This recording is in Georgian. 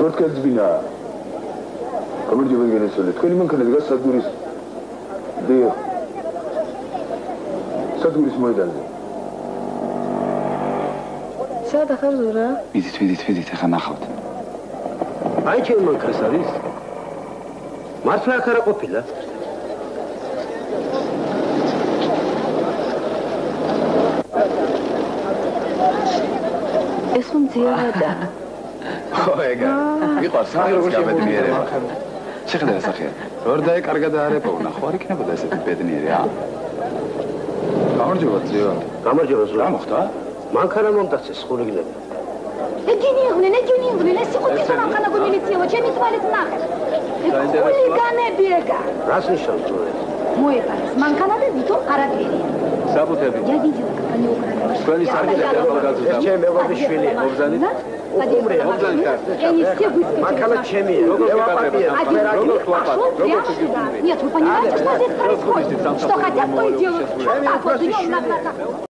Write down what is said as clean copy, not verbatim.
Четко сбина. Камер же выгоняли соли. Ткани ман канадга садурис. Де. Садурис майдан. Сад ахар зура. Видите, ხა ნახავთ. აი ჩემ მანქანას არის. მართლა აქ არა ყოფილა. ეს რომ ძიადა. ხო, ეგა. იყო საერთოდ გამედნიერება. შეხედა სახე. ვერ დაეკარგა და არ ეპოვნა. ხო არ იქნებოდა ესეთი ბედნიერი, ა? გამარჯობა, ძიო. გამარჯობა, ზურა. რა მოხდა? მანქანა მომტაცეს ხულიგნები. ეჯინიღნენ, ეს იყო თვითონ მანქანა გმილიციო, ჩემი თვალით ნახე. ხულიგანები ეგა. რას ნიშნავს ზურა? მოეპარეს მანქანა და თვითონ არაფერია. საბუთები. Я видела, как они украли. თქვენი სარგებლო ახალგაზრდა. ეს ჩემი მეგობრის შვილია. მობზანით? И они все выскочили. მანქანა ჩემია. Нет, вы понимаете, что здесь происходит? Что хотят, то и делают. Вот так вот, идем на